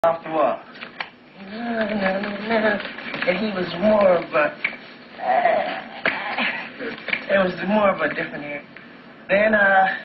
Off the wall. No. And he was more of a... it was more of a different area. Then,